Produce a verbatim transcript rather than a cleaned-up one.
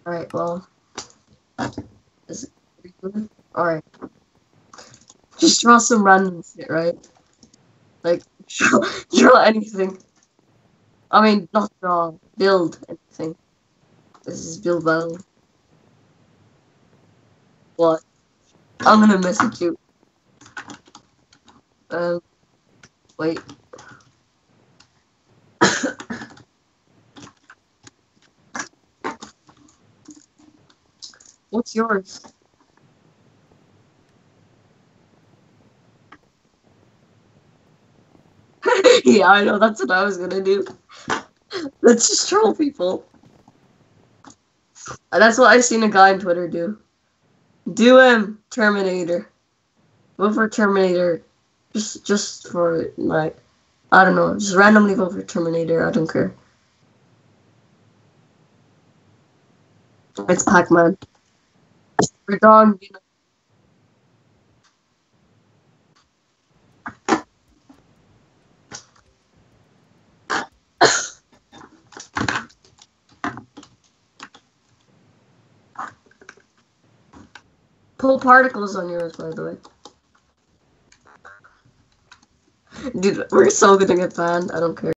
Alright, well. Is it pretty good? Alright. Just draw some random shit, right? Like, draw, draw anything. I mean, not draw, build anything. This is build battle. What? I'm gonna message you. Um, wait. What's yours? Yeah, I know, that's what I was gonna do. Let's just troll people. That's what I seen a guy on Twitter do. Do him, Terminator. Vote for Terminator. Just just for, like, I don't know, just randomly vote for Terminator, I don't care. It's Pac-Man. We're done, you know. Pull particles on yours, by the way. Dude, we're so gonna get banned, I don't care.